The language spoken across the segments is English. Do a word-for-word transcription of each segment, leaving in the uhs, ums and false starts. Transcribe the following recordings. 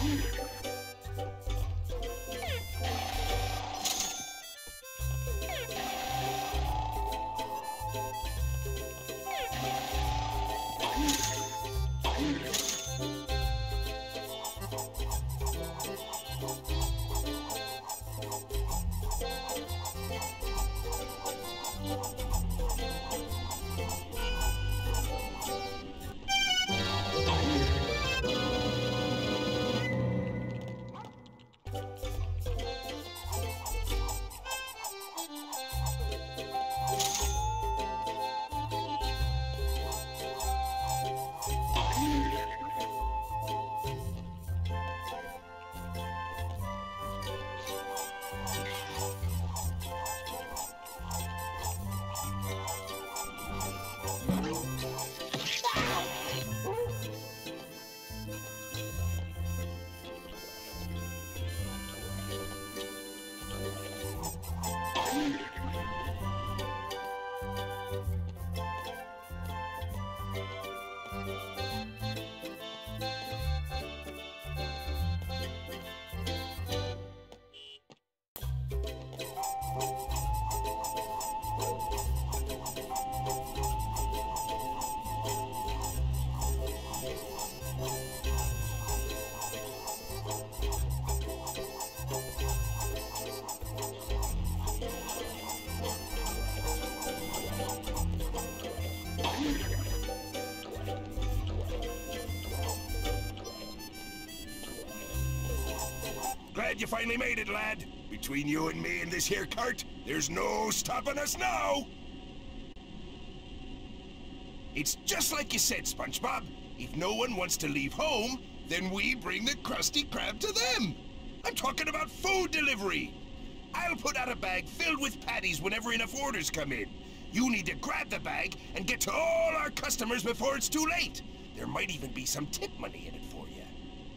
Glad you finally made it, lad. Between you and me and this here cart, there's no stopping us now. It's just like you said, SpongeBob. If no one wants to leave home, then we bring the Krusty Krab to them. I'm talking about food delivery. I'll put out a bag filled with patties whenever enough orders come in. You need to grab the bag and get to all our customers before it's too late. There might even be some tip money in it for you.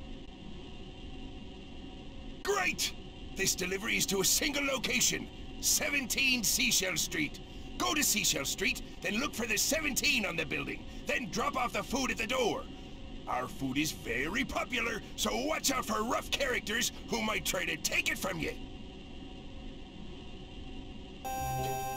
Great! This delivery is to a single location, seventeen Seashell Street. Go to Seashell Street, then look for the seventeen on the building, then drop off the food at the door. Our food is very popular, so watch out for rough characters who might try to take it from you.